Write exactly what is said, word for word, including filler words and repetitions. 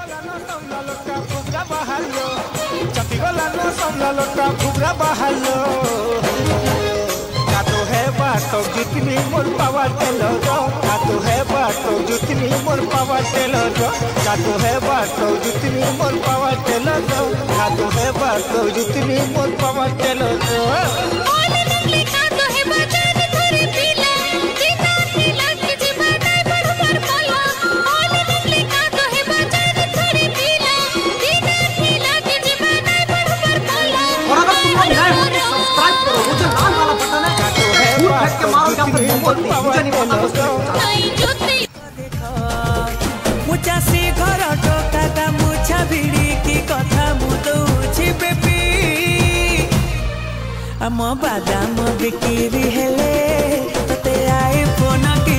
चटिगला न समला लोटा फुगरा बहालो कातो है बातो जितनी मोर पावा टेलो रो कातो है बातो जितनी मोर पावा टेलो रो कातो है बातो जितनी मोर पावा टेलो रो कातो है बातो जितनी मोर पावा टेलो रो मुचा से घर टोका मुछा भिड़ी की कथा मुदौछि बेबी आम बादाम बिक्री हेले तते आईफोन